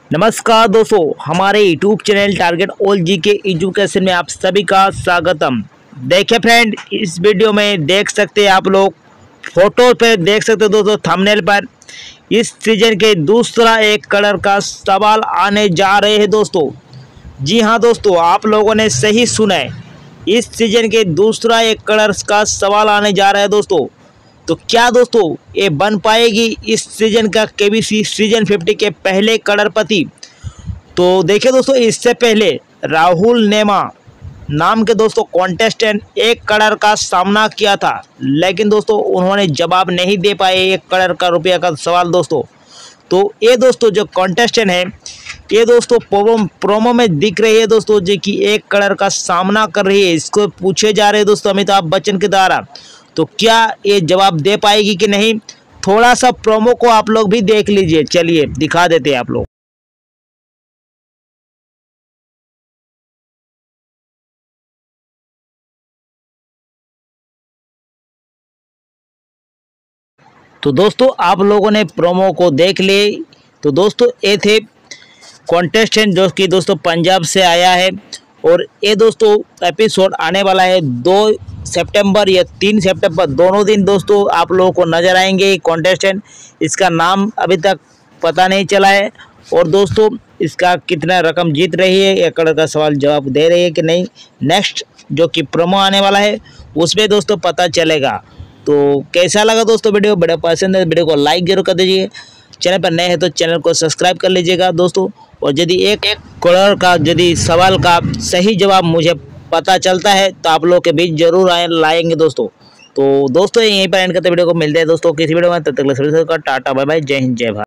नमस्कार दोस्तों, हमारे YouTube channel target all G के एजुकेशन में आप सभी का स्वागतम। देखिए फ्रेंड, इस वीडियो में देख सकते हैं आप लोग, फोटो पे देख सकते हो दोस्तों, थंबनेल पर इस सीजन के दूसरा एक कलर का सवाल आने जा रहे हैं दोस्तों। जी हाँ दोस्तों, आप लोगों ने सही सुना है, इस सीजन के दूसरा एक कलर का सवाल आने जा रहा है दोस्तों। तो क्या दोस्तों ये बन पाएगी इस सीजन का केबीसी सीजन 50 के पहले कलरपति? तो देखिए दोस्तों, इससे पहले राहुल नेमा नाम के दोस्तों कॉन्टेस्टेंट एक कलर का सामना किया था, लेकिन दोस्तों उन्होंने जवाब नहीं दे पाए एक कलर का रुपया का सवाल दोस्तों। तो ये दोस्तों जो कॉन्टेस्टेंट है, ये दोस्तों प्रोमो में दिख रही है दोस्तों, जो कि एक कलर का सामना कर रही है। इसको पूछे जा रहे हैं दोस्तों अमिताभ बच्चन के द्वारा, तो क्या ये जवाब दे पाएगी कि नहीं? थोड़ा सा प्रोमो को आप लोग भी देख लीजिए, चलिए दिखा देते हैं आप लोग। तो दोस्तों आप लोगों ने प्रोमो को देख लिए। तो दोस्तों ये थे कॉन्टेस्टेंट जो कि दोस्तों पंजाब से आया है, और ये दोस्तों एपिसोड आने वाला है 2 सितंबर या 3 सितंबर, दोनों दिन दोस्तों आप लोगों को नज़र आएंगे कॉन्टेस्टेंट। इसका नाम अभी तक पता नहीं चला है, और दोस्तों इसका कितना रकम जीत रही है, एक कलर का सवाल जवाब दे रही है कि नहीं, नेक्स्ट जो कि प्रोमो आने वाला है उसमें दोस्तों पता चलेगा। तो कैसा लगा दोस्तों वीडियो पसंद है वीडियो को लाइक जरूर कर दीजिए, चैनल पर नए हैं तो चैनल को सब्सक्राइब कर लीजिएगा दोस्तों। और यदि एक कलर का यदि सवाल का सही जवाब मुझे पता चलता है तो आप लोग के बीच जरूर लाएंगे दोस्तों। तो दोस्तों यहीं पर एंड करते वीडियो को, मिलते हैं दोस्तों किसी वीडियो में, तब तक के लिए सभी को टाटा बाय बाय, जय हिंद जय भारत।